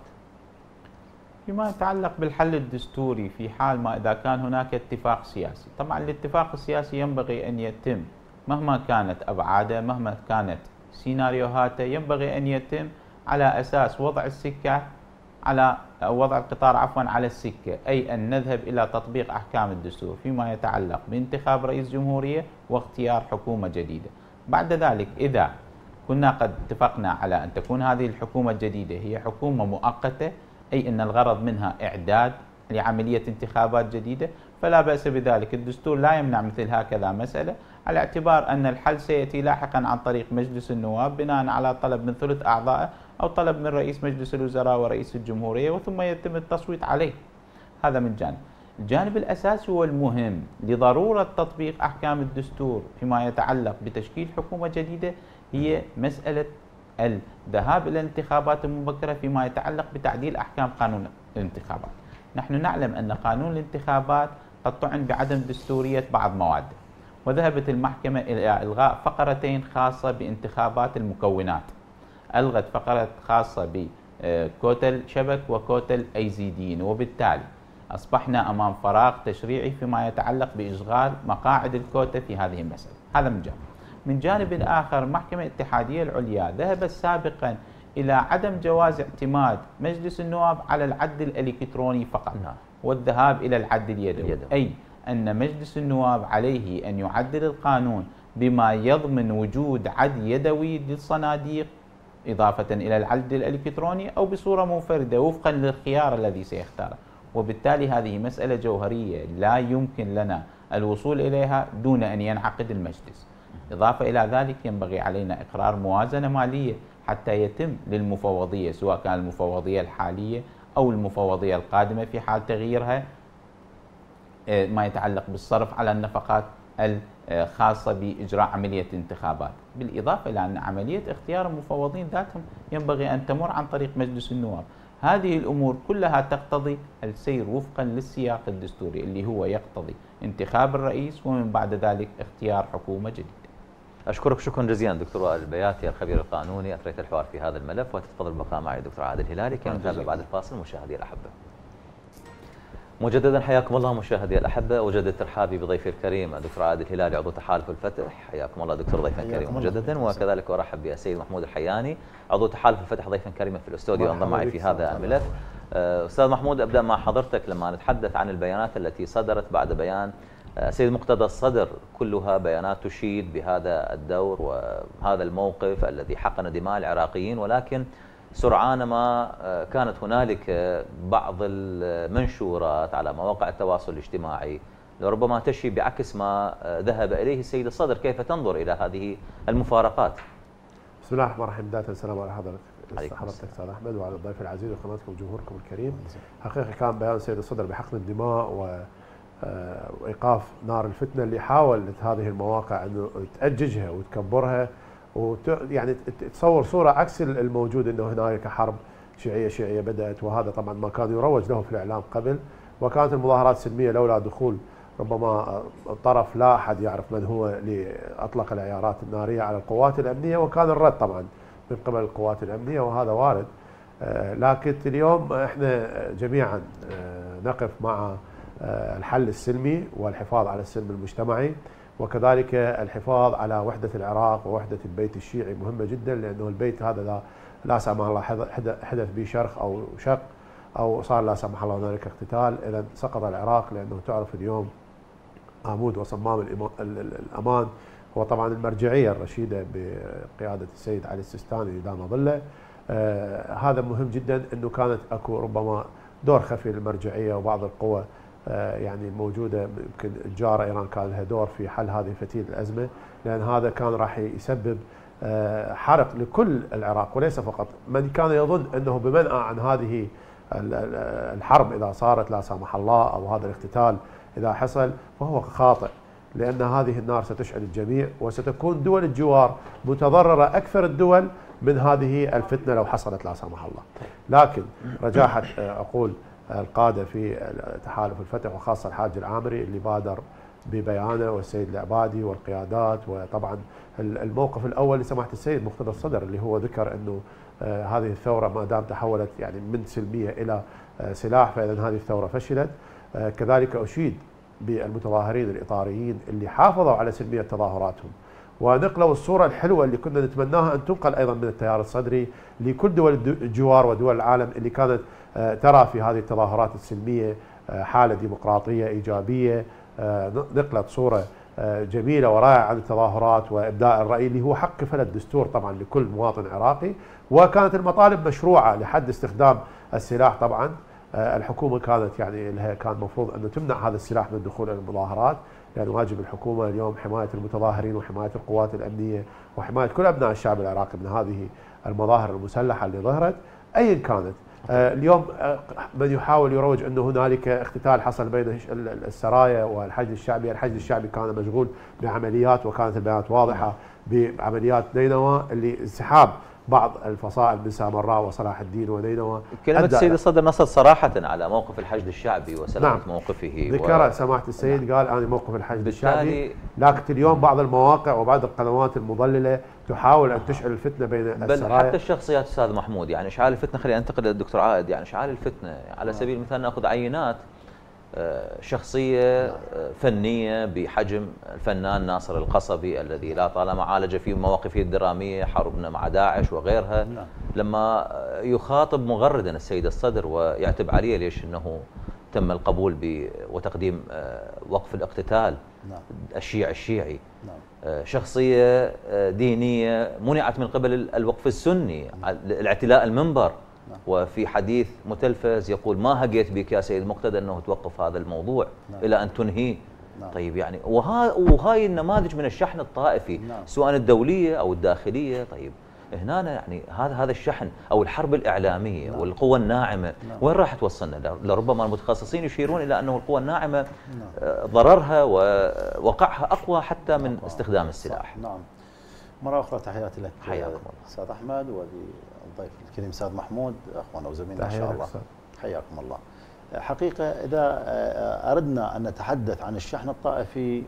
فيما يتعلق بالحل الدستوري في حال ما إذا كان هناك اتفاق سياسي، طبعا الاتفاق السياسي ينبغي أن يتم مهما كانت أبعاده، مهما كانت سيناريوهاته، ينبغي أن يتم على أساس وضع السكة على وضع القطار عفوا على السكة، أي أن نذهب إلى تطبيق أحكام الدستور فيما يتعلق بانتخاب رئيس جمهورية واختيار حكومة جديدة. بعد ذلك إذا كنا قد اتفقنا على أن تكون هذه الحكومة الجديدة هي حكومة مؤقتة، أي أن الغرض منها إعداد لعملية انتخابات جديدة، فلا بأس بذلك. الدستور لا يمنع مثل هكذا مسألة، على اعتبار أن الحل سيأتي لاحقا عن طريق مجلس النواب بناء على طلب من ثلث أعضائه أو طلب من رئيس مجلس الوزراء ورئيس الجمهورية، وثم يتم التصويت عليه. هذا من جانب. الجانب الأساسي والمهم لضرورة تطبيق أحكام الدستور فيما يتعلق بتشكيل حكومة جديدة هي مسألة الذهاب إلى الانتخابات المبكرة فيما يتعلق بتعديل أحكام قانون الانتخابات. نحن نعلم أن قانون الانتخابات قد طعن بعدم دستورية بعض مواده، وذهبت المحكمة إلى إلغاء فقرتين خاصة بانتخابات المكونات. ألغت فقرة خاصة بكوتا الشبك وكوتا الأيزيديين، وبالتالي أصبحنا أمام فراغ تشريعي فيما يتعلق بإشغال مقاعد الكوتا في هذه المسألة. هذا من جانب. من جانب آخر المحكمة الاتحادية العليا ذهبت سابقا إلى عدم جواز اعتماد مجلس النواب على العد الإلكتروني فقط والذهاب إلى العد اليدوي، أي أن مجلس النواب عليه أن يعدل القانون بما يضمن وجود عد يدوي للصناديق إضافة إلى العد الإلكتروني أو بصورة منفردة وفقا للخيار الذي سيختاره. وبالتالي هذه مسألة جوهرية لا يمكن لنا الوصول إليها دون أن ينعقد المجلس. إضافة إلى ذلك ينبغي علينا إقرار موازنة مالية حتى يتم للمفوضية، سواء كان المفوضية الحالية أو المفوضية القادمة في حال تغييرها، ما يتعلق بالصرف على النفقات الخاصة بإجراء عملية انتخابات، بالإضافة إلى أن عملية اختيار المفوضين ذاتهم ينبغي أن تمر عن طريق مجلس النواب. هذه الأمور كلها تقتضي السير وفقا للسياق الدستوري اللي هو يقتضي انتخاب الرئيس ومن بعد ذلك اختيار حكومة جديدة. أشكرك شكرا جزيلا دكتور وائل البياتي الخبير القانوني، أثريت الحوار في هذا الملف، وتتفضل البقاء معي دكتور عادل هلالي كي نتابع بعد الفاصل. مشاهدي الأحبة مجددا حياكم الله مشاهدي الأحبة، وجدد ترحابي بضيفي الكريم دكتور عادل هلالي عضو تحالف الفتح. حياكم الله دكتور ضيفا كريما مجددا، وكذلك أرحب بالسيد محمود الحياني عضو تحالف الفتح ضيفا كريما في الاستوديو انضم معي في هذا الملف. أستاذ محمود، أبدأ مع حضرتك لما نتحدث عن البيانات التي صدرت بعد بيان سيد مقتدى الصدر، كلها بيانات تشيد بهذا الدور وهذا الموقف الذي حقن دماء العراقيين، ولكن سرعان ما كانت هنالك بعض المنشورات على مواقع التواصل الاجتماعي لربما تشي بعكس ما ذهب إليه السيد الصدر. كيف تنظر إلى هذه المفارقات؟ بسم الله الرحمن الرحيم. بداية السلام على حضرتك حضرتك استاذ احمد وعلى الضيف العزيز وقناتكم وجمهوركم الكريم. حقيقة كان بيان السيد الصدر بحقن الدماء و وايقاف نار الفتنه اللي حاولت هذه المواقع انه تأججها وتكبرها وت يعني تصور صوره عكس الموجود، انه هنالك حرب شيعيه شيعيه بدات، وهذا طبعا ما كان يروج له في الاعلام قبل، وكانت المظاهرات سلميه لولا دخول ربما طرف لا احد يعرف من هو اللي اطلق العيارات الناريه على القوات الامنيه، وكان الرد طبعا من قبل القوات الامنيه وهذا وارد. لكن اليوم احنا جميعا نقف مع الحل السلمي والحفاظ على السلم المجتمعي، وكذلك الحفاظ على وحدة العراق ووحدة البيت الشيعي مهمة جدا، لأنه البيت هذا لا, لا سمح الله حدث به شرخ أو شق أو صار لا سمح الله هنالك اقتتال، إذا سقط العراق. لأنه تعرف اليوم عمود وصمام الأمان هو طبعا المرجعية الرشيدة بقيادة السيد علي السيستاني دام ظله، آه هذا مهم جدا، انه كانت اكو ربما دور خفي للمرجعيه وبعض القوى آه يعني موجوده، يمكن الجاره ايران كان لها دور في حل هذه فتيل الازمه، لان هذا كان راح يسبب آه حرق لكل العراق وليس فقط من كان يظن انه بمنأى عن هذه الحرب اذا صارت لا سمح الله او هذا الاقتتال اذا حصل، فهو خاطئ، لان هذه النار ستشعل الجميع وستكون دول الجوار متضرره اكثر الدول من هذه الفتنه لو حصلت لا سمح الله. لكن رجاحه اقول القاده في تحالف الفتح وخاصه الحاج العامري اللي بادر ببيانه، والسيد العبادي والقيادات، وطبعا الموقف الاول لسماحه السيد مقتدى الصدر اللي هو ذكر انه آه هذه الثوره ما دام تحولت يعني من سلميه الى آه سلاح فاذا هذه الثوره فشلت. آه كذلك اشيد بالمتظاهرين الاطاريين اللي حافظوا على سلميه تظاهراتهم ونقلوا الصوره الحلوه اللي كنا نتمناها ان تنقل ايضا من التيار الصدري لكل دول الجوار ودول العالم اللي كانت آه ترى في هذه التظاهرات السلميه آه حاله ديمقراطيه ايجابيه، آه نقلت صوره جميلة ورائعة عن التظاهرات وإبداء الرأي اللي هو حق كفل الدستور طبعا لكل مواطن عراقي، وكانت المطالب مشروعة لحد استخدام السلاح. طبعا الحكومة كانت يعني لها كان المفروض أنه تمنع هذا السلاح من الدخول إلى المظاهرات، يعني واجب الحكومة اليوم حماية المتظاهرين وحماية القوات الأمنية وحماية كل أبناء الشعب العراقي من هذه المظاهر المسلحة اللي ظهرت أيا كانت. آه اليوم آه من يحاول يروج انه هنالك اقتتال حصل بين السرايا والحشد الشعبي، الحشد الشعبي كان مشغول بعمليات وكانت البيانات واضحه بعمليات نينوى اللي انسحاب بعض الفصائل من سامراء وصلاح الدين ونينوى. كلمة السيد الصدر نصت صراحة على موقف الحشد الشعبي وسلامة نعم. موقفه ذكر و... سماحة السيد نعم. قال أنا موقف الحشد الشعبي، لكن اليوم بعض المواقع وبعض القنوات المضللة تحاول أن تشعل الفتنة بين بل السرايا. حتى الشخصيات أستاذ محمود، يعني إشعال الفتنة، خلينا ننتقل للدكتور عائد، يعني إشعال الفتنة على سبيل المثال نأخذ عينات شخصية فنية بحجم الفنان ناصر القصبي الذي لا طالما عالج في مواقفه الدرامية حربنا مع داعش وغيرها، لما يخاطب مغردا السيد الصدر ويعتب عليه ليش أنه تم القبول ب وتقديم وقف الاقتتال الشيعي الشيعي، شخصية دينية منعت من قبل الوقف السني الاعتلاء المنبر، وفي حديث متلفز يقول ما هقيت بك يا سيد مقتدى انه توقف هذا الموضوع نعم. الى ان تنهيه نعم. طيب يعني وها وهاي النماذج من الشحن الطائفي نعم. سواء الدوليه او الداخليه. طيب هنا يعني هذا هذا الشحن او الحرب الاعلاميه نعم. والقوى الناعمه نعم. وين راح توصلنا؟ لربما المتخصصين يشيرون الى انه القوى الناعمه نعم. ضررها ووقعها اقوى حتى من أقوى. استخدام السلاح. نعم. مره اخرى تحياتي لك حياكم الله استاذ احمد وللضيف الكريم استاذ محمود اخونا وزميلنا ان شاء الله. حياكم الله. حقيقه اذا اردنا ان نتحدث عن الشحن الطائفي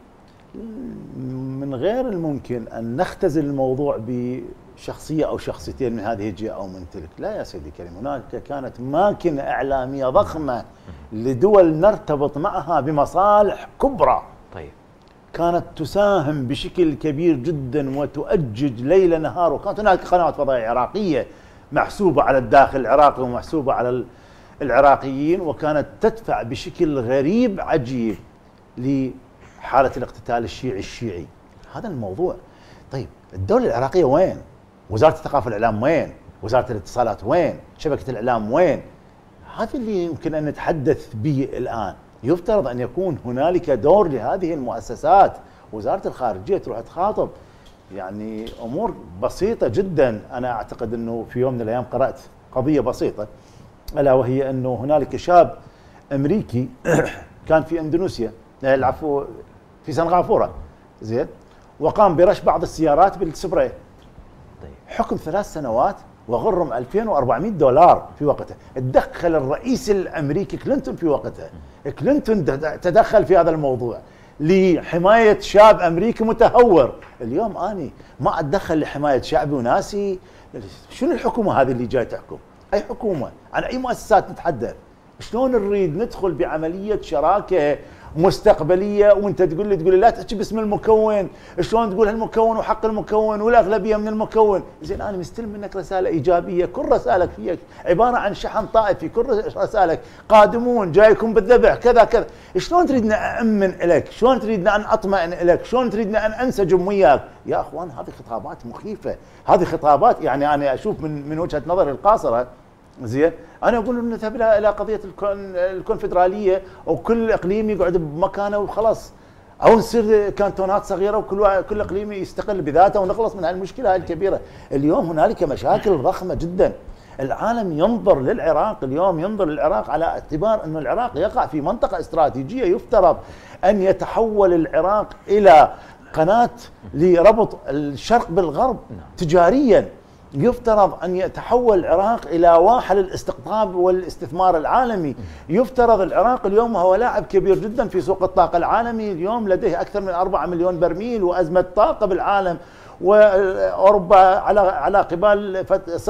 من غير الممكن ان نختزل الموضوع بشخصيه او شخصيتين من هذه الجهه او من تلك، لا يا سيدي الكريم، هناك كانت ماكينه اعلاميه ضخمه لدول نرتبط معها بمصالح كبرى. طيب كانت تساهم بشكل كبير جدا وتؤجج ليل نهار، وكانت هناك قنوات فضائيه عراقيه محسوبه على الداخل العراقي ومحسوبه على العراقيين، وكانت تدفع بشكل غريب عجيب لحاله الاقتتال الشيعي الشيعي. هذا الموضوع. طيب الدوله العراقيه وين؟ وزاره الثقافه والاعلام وين؟ وزاره الاتصالات وين؟ شبكه الاعلام وين؟ هذا اللي يمكن ان نتحدث به الان. يفترض أن يكون هنالك دور لهذه المؤسسات، وزارة الخارجية تروح تخاطب يعني أمور بسيطة جدا. أنا أعتقد أنه في يوم من الأيام قرأت قضية بسيطة، ألا وهي أنه هنالك شاب أمريكي كان في إندونيسيا، العفو في سنغافورة، زين، وقام برش بعض السيارات بالسبراي. حكم ثلاث سنوات وغرم ألفين وأربعمئة دولار في وقتها. تدخل الرئيس الامريكي كلينتون في وقتها، كلينتون تدخل في هذا الموضوع لحمايه شاب امريكي متهور. اليوم اني ما اتدخل لحمايه شعبي وناسي. شنو الحكومه هذه اللي جاي تحكم؟ اي حكومه؟ عن اي مؤسسات نتحدث؟ شلون نريد ندخل بعمليه شراكه مستقبليه، وانت تقول لي تقول لي لا تحكي باسم المكون، شلون تقول هالمكون وحق المكون والاغلبيه من المكون؟ زين انا مستلم منك رساله ايجابيه، كل رسالك فيك عباره عن شحن طائفي، كل رسالك قادمون جايكم بالذبح كذا كذا، شلون تريدنا أأمن لك؟ شلون تريدنا أن أطمئن لك؟ شلون تريدنا أن أنسجم وياك؟ يا أخوان هذه خطابات مخيفة، هذه خطابات يعني أنا أشوف من من وجهة نظري القاصرة زين، أنا أقول نذهب إلى إلى قضية الكونفدرالية وكل إقليم يقعد بمكانه وخلاص، أو نصير كانتونات صغيرة وكل كل إقليم يستقل بذاته ونخلص من هالمشكلة هاي الكبيرة. اليوم هنالك مشاكل ضخمة جدا. العالم ينظر للعراق اليوم، ينظر للعراق على اعتبار أن العراق يقع في منطقة استراتيجية، يفترض أن يتحول العراق إلى قناة لربط الشرق بالغرب تجاريا، يفترض أن يتحول العراق إلى واحة للاستقطاب والاستثمار العالمي، يفترض العراق اليوم هو لاعب كبير جدا في سوق الطاقة العالمي، اليوم لديه أكثر من أربعة مليون برميل وأزمة طاقة بالعالم، واوروبا على على قبال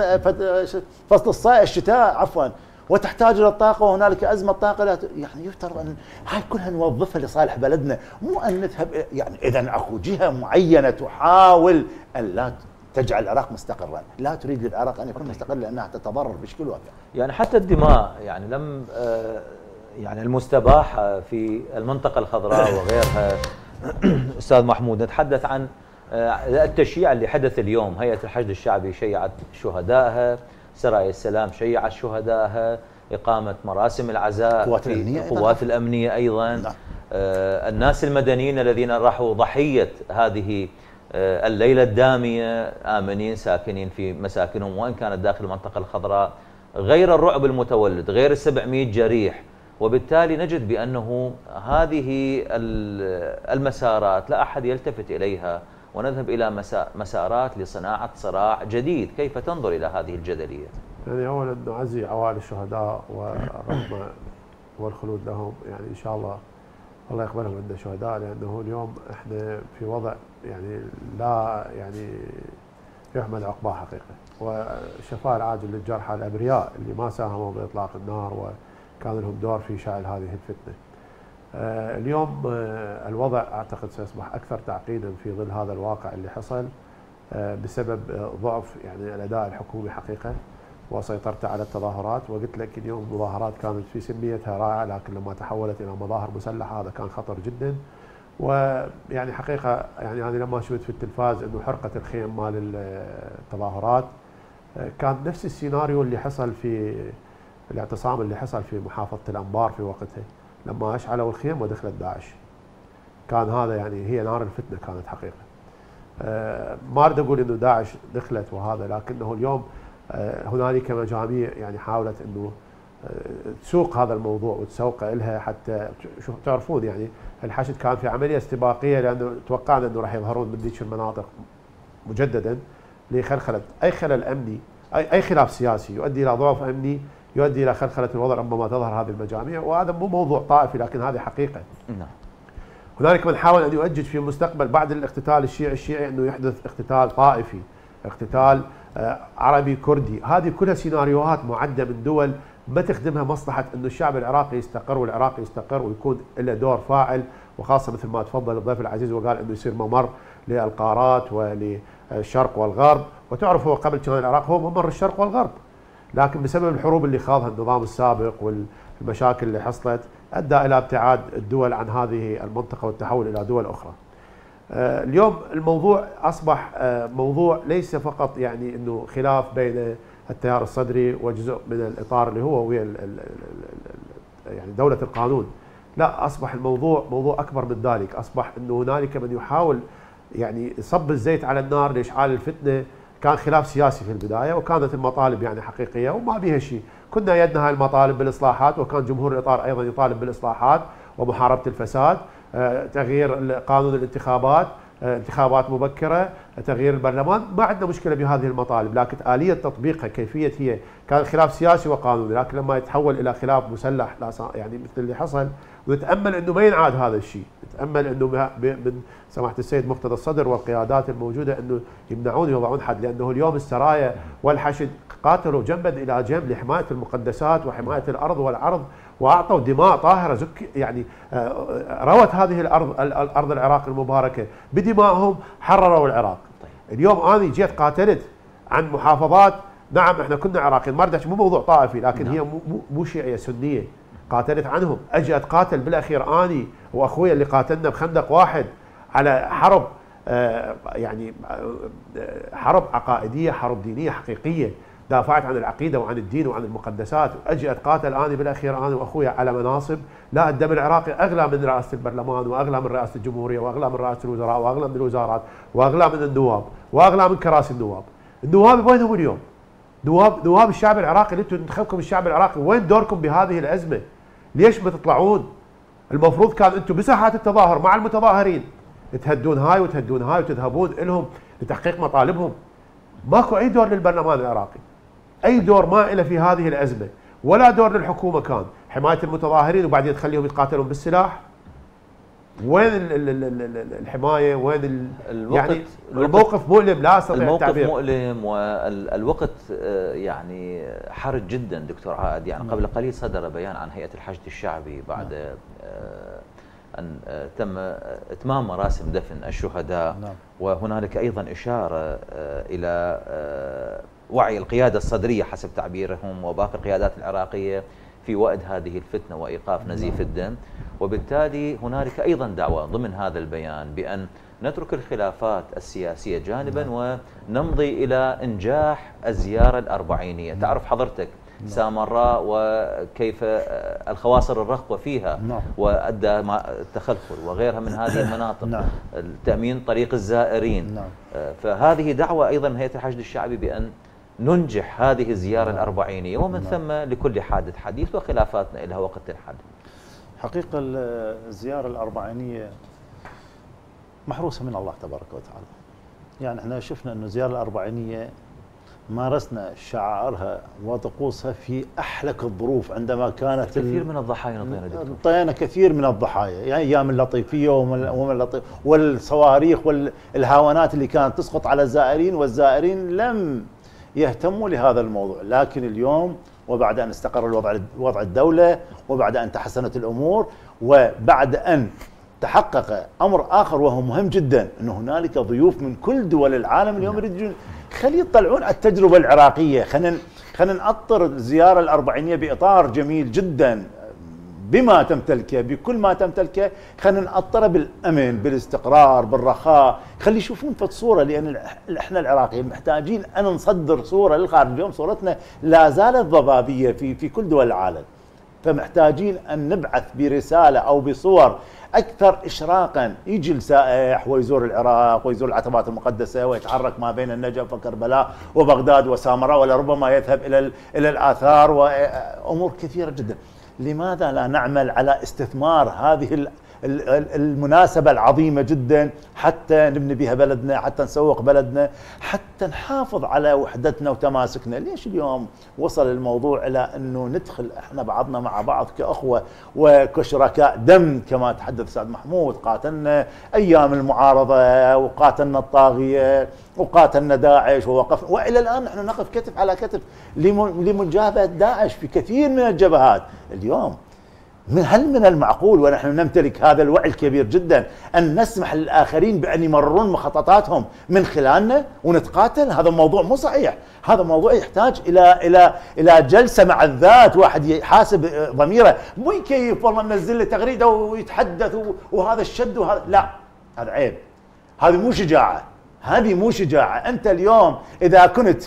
فصل الصيف الشتاء عفوا، وتحتاج الى الطاقه وهنالك ازمه طاقه، يعني يفترض ان هاي كلها نوظفها لصالح بلدنا، مو ان نذهب يعني اذا اكو جهه معينه تحاول ان لا تجعل العراق مستقرا، لا تريد للعراق ان يكون مستقر لانها تتضرر بشكل واقع. يعني حتى الدماء يعني لم يعني المستباحه في المنطقه الخضراء وغيرها استاذ محمود، نتحدث عن التشييع اللي حدث اليوم، هيئة الحشد الشعبي شيعت شهدائها، سرايا السلام شيعت شهدائها، إقامة مراسم العزاء قوات في الأمنية قوات الأمنية أيضا، نعم. آه الناس المدنيين الذين راحوا ضحية هذه آه الليلة الدامية آمنين ساكنين في مساكنهم وإن كانت داخل المنطقة الخضراء، غير الرعب المتولد، غير السبعمئة جريح، وبالتالي نجد بأنه هذه المسارات لا أحد يلتفت إليها، ونذهب إلى مسارات لصناعة صراع جديد. كيف تنظر إلى هذه الجدلية؟ يعني أولا نعزي عوائل الشهداء والرحمة والخلود لهم، يعني إن شاء الله الله يقبلهم عندنا شهداء، لأنه اليوم إحنا في وضع يعني لا يعني يحمد عقباه حقيقة، والشفاء العاجل للجرحى الأبرياء اللي ما ساهموا بإطلاق النار وكان لهم دور في شعل هذه الفتنة. آه اليوم آه الوضع أعتقد سيصبح أكثر تعقيدا في ظل هذا الواقع اللي حصل آه بسبب آه ضعف يعني الأداء الحكومي حقيقة وسيطرته على التظاهرات. وقلت لك اليوم المظاهرات كانت في سلميتها رائعة، لكن لما تحولت إلى مظاهر مسلحة هذا كان خطر جدا. ويعني حقيقة يعني أنا لما شفت في التلفاز إنه حرقة الخيم مال التظاهرات آه كان نفس السيناريو اللي حصل في الاعتصام اللي حصل في محافظة الأنبار في وقتها، لما أشعلوا الخيم ودخلت داعش. كان هذا يعني هي نار الفتنة كانت حقيقة. أه ما أريد أقول إنه داعش دخلت وهذا، لكنه اليوم أه هنالك مجاميع يعني حاولت إنه أه تسوق هذا الموضوع وتسوقه لها، حتى شوف تعرفون يعني الحشد كان في عملية استباقية، لأنه توقعنا إنه راح يظهرون من ذيك المناطق مجددا لخلخلة أي خلل أمني، أي أي خلاف سياسي يؤدي إلى ضعف أمني يؤدي الى خلخله الوضع، ربما تظهر هذه المجاميع، وهذا مو موضوع طائفي لكن هذه حقيقه. نعم. هنالك من حاول ان يؤجج في المستقبل بعد الاقتتال الشيعي الشيعي انه يحدث اقتتال طائفي، اقتتال آه عربي كردي، هذه كلها سيناريوهات معده من دول ما تخدمها مصلحه انه الشعب العراقي يستقر والعراق يستقر ويكون له دور فاعل، وخاصه مثل ما تفضل الضيف العزيز وقال انه يصير ممر للقارات وللشرق والغرب، وتعرف هو قبل كان العراق هو ممر الشرق والغرب، لكن بسبب الحروب اللي خاضها النظام السابق والمشاكل اللي حصلت ادى الى ابتعاد الدول عن هذه المنطقه والتحول الى دول اخرى. اليوم الموضوع اصبح موضوع ليس فقط يعني انه خلاف بين التيار الصدري وجزء من الاطار اللي هو ويا يعني دوله القانون، لا اصبح الموضوع موضوع اكبر من ذلك، اصبح انه هنالك من يحاول يعني يصب الزيت على النار لاشعال الفتنه. كان خلاف سياسي في البدايه وكانت المطالب يعني حقيقيه وما بها شيء، كنا يدنا هاي المطالب بالاصلاحات، وكان جمهور الاطار ايضا يطالب بالاصلاحات ومحاربه الفساد، تغيير قانون الانتخابات، انتخابات مبكره، تغيير البرلمان، ما عندنا مشكله بهذه المطالب، لكن اليه تطبيقها كيفيه هي كان خلاف سياسي وقانوني، لكن لما يتحول الى خلاف مسلح يعني مثل اللي حصل، ونتامل انه ما ينعاد هذا الشيء، نتامل انه من سماحه السيد مقتدى الصدر والقيادات الموجوده انه يمنعون يوضعون حد، لانه اليوم السرايا والحشد قاتلوا جنبا الى جنب لحمايه المقدسات وحمايه الارض والعرض، واعطوا دماء طاهره زك يعني روت هذه الارض الارض العراق المباركه بدمائهم، حرروا العراق. اليوم انا جيت قاتلت عن محافظات، نعم احنا كنا عراقيين، ما مو موضوع طائفي، لكن نعم. هي مو مو شيعيه سنيه، قاتلت عنهم، اجي اتقاتل بالاخير اني واخويا اللي قاتلنا بخندق واحد على حرب آه يعني آه حرب عقائديه، حرب دينيه حقيقيه، دافعت عن العقيده وعن الدين وعن المقدسات، واجي اتقاتل اني بالاخير انا واخويا على مناصب، لا الدم العراقي اغلى من رئاسه البرلمان، واغلى من رئاسه الجمهوريه، واغلى من رئاسه الوزراء، واغلى من الوزارات، واغلى من النواب، واغلى من كراسي النواب. النواب وينهم اليوم؟ نواب نواب الشعب العراقي اللي انتم انتخبكم الشعب العراقي، وين دوركم بهذه الازمه؟ ليش ما تطلعون؟ المفروض كان انتم بساحات التظاهر مع المتظاهرين تهدون هاي وتهدون هاي وتذهبون لهم لتحقيق مطالبهم. ماكو اي دور للبرلمان العراقي، اي دور ما له في هذه الازمه، ولا دور للحكومه كان حمايه المتظاهرين وبعدين تخليهم يتقاتلون بالسلاح. وين الحمايه؟ وين الوقت؟ يعني الموقف مؤلم، لا استطيع الموقف التعبير. مؤلم، والوقت يعني حرج جدا دكتور عائد. يعني قبل قليل صدر بيان عن هيئه الحشد الشعبي بعد ان تم اتمام مراسم دفن الشهداء، وهنالك ايضا اشاره الى وعي القياده الصدريه حسب تعبيرهم وباقي القيادات العراقيه في وأد هذه الفتنة وإيقاف نزيف الدم. وبالتالي هنالك أيضا دعوة ضمن هذا البيان بأن نترك الخلافات السياسية جانبا ونمضي إلى إنجاح الزيارة الأربعينية. تعرف حضرتك سامراء وكيف الخواصر الرخوة فيها وأدى التخلخل وغيرها من هذه المناطق، تأمين طريق الزائرين. فهذه دعوة أيضا من هيئة الحشد الشعبي بأن ننجح هذه الزيارة الأربعينية، ومن ثم لكل حادث حديث وخلافاتنا لها وقت الحد. حقيقة الزيارة الأربعينية محروسة من الله تبارك وتعالى. يعني احنا شفنا أن الزيارة الأربعينية مارسنا شعائرها وطقوسها في أحلك الظروف، عندما كانت كثير من الضحايا نطينا دكتور. نطينا كثير من الضحايا، يعني أيام اللطيفية ومن اللطيف والصواريخ والهاونات اللي كانت تسقط على الزائرين، والزائرين لم يهتموا لهذا الموضوع. لكن اليوم وبعد أن استقر الوضع وضع الدولة، وبعد أن تحسنت الأمور، وبعد أن تحقق أمر آخر وهو مهم جدا، أن هنالك ضيوف من كل دول العالم اليوم يريدون خلي يطلعون التجربة العراقية. خلينا خلينا نأطر الزيارة الأربعينية بإطار جميل جدا بما تمتلكه، بكل ما تمتلكه، خلينا نأطره بالأمن، بالاستقرار، بالرخاء، خلي يشوفون فد صورة، لأن احنا العراقيين محتاجين أن نصدر صورة للخارج. اليوم صورتنا لا زالت ضبابية في في كل دول العالم، فمحتاجين أن نبعث برسالة أو بصور أكثر إشراقا. يجي السائح ويزور العراق ويزور العتبات المقدسة ويتحرك ما بين النجف وكربلاء وبغداد وسامراء، ولربما يذهب إلى إلى الآثار وأمور كثيرة جدا. لماذا لا نعمل على استثمار هذه المناسبة العظيمة جدا حتى نبني بها بلدنا، حتى نسوق بلدنا، حتى نحافظ على وحدتنا وتماسكنا؟ ليش اليوم وصل الموضوع إلى أنه ندخل احنا بعضنا مع بعض كأخوة وكشركاء دم كما تحدث سعد محمود؟ قاتلنا أيام المعارضة وقاتلنا الطاغية وقاتلنا داعش ووقفنا، وإلى الآن نحن نقف كتف على كتف لمجابهة داعش في كثير من الجبهات. اليوم من هل من المعقول ونحن نمتلك هذا الوعي الكبير جدا أن نسمح للآخرين بأن يمررون مخططاتهم من خلالنا ونتقاتل؟ هذا موضوع مو صحيح، هذا موضوع يحتاج إلى إلى إلى جلسة مع الذات، واحد يحاسب ضميره، مو يكيف والله منزل له تغريدة ويتحدث وهذا الشد وهذا، لا، هذا عيب، هذه مو شجاعة، هذه مو شجاعة. أنت اليوم إذا كنت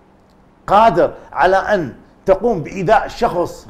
قادر على أن تقوم بإيذاء شخص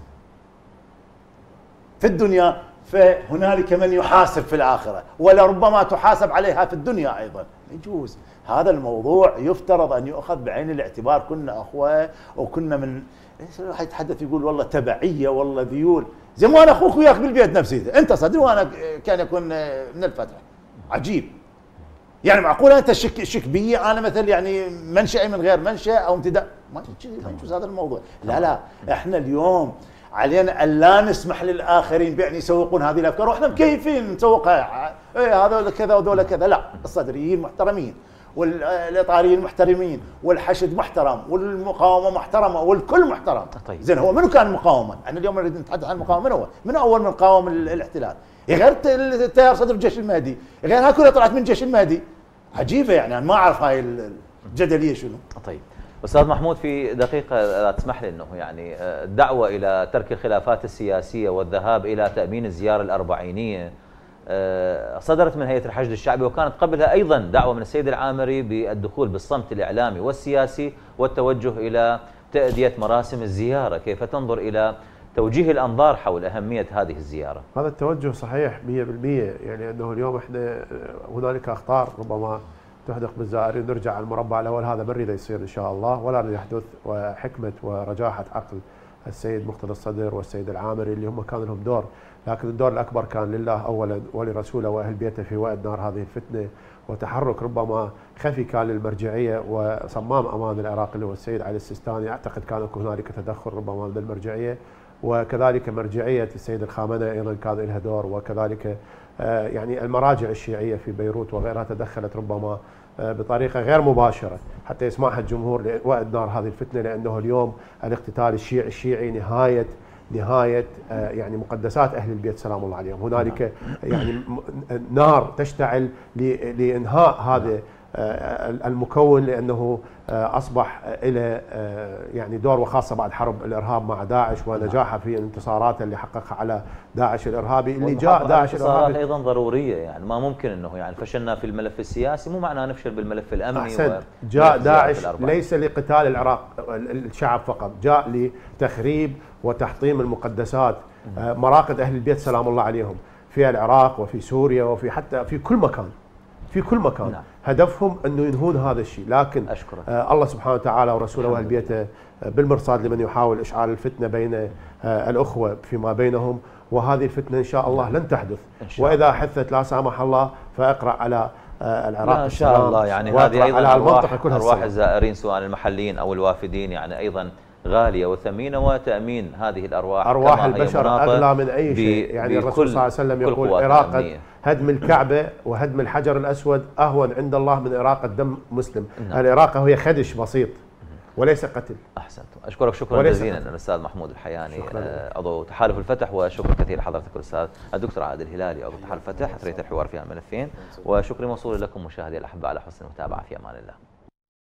في الدنيا، فهنالك من يحاسب في الآخرة، ولربما تحاسب عليها في الدنيا أيضا. يجوز هذا الموضوع يفترض أن يؤخذ بعين الاعتبار. كنا أخوة وكنا من واحد يتحدث يقول والله تبعية والله ذيول، زي ما أنا أخوك وياك بالبيت نفسي، أنت صدري وأنا كان يكون من الفتح. عجيب، يعني معقولة أنت شك شك بي أنا مثل يعني منشأي من غير منشأ أو امتداد؟ ما ما يجوز هذا الموضوع. لا لا احنا اليوم علينا ان لا نسمح للاخرين بان يسوقون هذه الافكار واحنا مكيفين نسوقها. ايه هذول كذا وذول كذا. لا، الصدريين محترمين والاطاريين محترمين والحشد محترم والمقاومه محترمه والكل محترم. طيب. زين هو منو كان مقاوما؟ احنا اليوم نريد نتحدث عن المقاومه. من هو؟ من اول من قاوم الاحتلال؟ غير التيار صدر الجيش المهدي، غير هاي كلها طلعت من الجيش المهدي. عجيبه يعني انا ما اعرف هاي الجدليه شنو. طيب استاذ محمود، في دقيقه لا تسمح لي انه يعني الدعوه الى ترك الخلافات السياسيه والذهاب الى تامين الزياره الاربعينيه صدرت من هيئه الحشد الشعبي، وكانت قبلها ايضا دعوه من السيد العامري بالدخول بالصمت الاعلامي والسياسي والتوجه الى تاديه مراسم الزياره. كيف تنظر الى توجيه الانظار حول اهميه هذه الزياره؟ هذا التوجه صحيح مئة بالمئة، يعني انه اليوم احنا هنالك اخطار ربما تحدق بالزائرين. نرجع على المربع الاول، هذا ما نريد يصير ان شاء الله ولا نريد يحدث، وحكمه ورجاحه عقل السيد مقتدى الصدر والسيد العامري اللي هم كان لهم دور، لكن الدور الاكبر كان لله اولا ولرسوله واهل بيته في وقت نار هذه الفتنه، وتحرك ربما خفي كان للمرجعيه وصمام امان العراق اللي هو السيد علي السيستاني. اعتقد كان هنالك تدخل ربما من المرجعيه، وكذلك مرجعيه السيد الخامنئي ايضا كان لها دور، وكذلك يعني المراجع الشيعيه في بيروت وغيرها تدخلت ربما بطريقه غير مباشره حتى يسمعها الجمهور وقت نار هذه الفتنه، لانه اليوم الاقتتال الشيعي الشيعي نهايه نهايه يعني مقدسات اهل البيت سلام الله عليهم. هنالك يعني نار تشتعل لانهاء هذا المكون، لانه اصبح له يعني دور، وخاصه بعد حرب الارهاب مع داعش ونجاحه في الانتصارات اللي حققها على داعش الارهابي اللي جاء داعش الارهابي ايضا ضروريه. يعني ما ممكن انه يعني فشلنا في الملف السياسي مو معناه نفشل بالملف الامني. احسنت. جاء داعش ليس لقتال العراق الشعب فقط، جاء لتخريب وتحطيم المقدسات، مراقد اهل البيت سلام الله عليهم في العراق وفي سوريا وفي حتى في كل مكان في كل مكان. نعم. هدفهم انه ينهون هذا الشيء، لكن آه الله سبحانه وتعالى ورسوله واهل بيته بالمرصاد لمن يحاول اشعال الفتنه بين آه الاخوه فيما بينهم، وهذه الفتنه ان شاء الله لن تحدث. واذا حدثت لا سامح الله فاقرا على آه العراق ان شاء الله. يعني هذه ايضا على المنطقه كلها، ارواح الزائرين سواء المحليين او الوافدين يعني ايضا غاليه وثمينه، وتامين هذه الارواح ارواح البشر اغلى من اي شيء. يعني الرسول صلى الله عليه وسلم يقول اراقه هدم الكعبه وهدم الحجر الاسود اهون عند الله من اراقه دم مسلم. نعم. الاراقه هي خدش بسيط وليس قتل. احسنت. اشكرك شكرا جزيلا الاستاذ محمود الحياني عضو تحالف الفتح، وشكرا كثير لحضرتك الاستاذ الدكتور عادل الهلالي عضو تحالف الفتح. اثريت الحوار في ملفين، وشكري موصول لكم مشاهدي الاحباء على حسن المتابعه. في امان الله.